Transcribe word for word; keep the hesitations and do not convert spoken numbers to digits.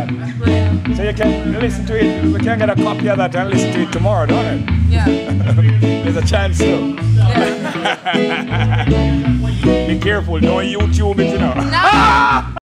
So you can listen to it, we can get a copy of that and listen to it tomorrow, don't it? Yeah. There's a chance too. Yeah. Be careful, don't YouTube it, you know. No!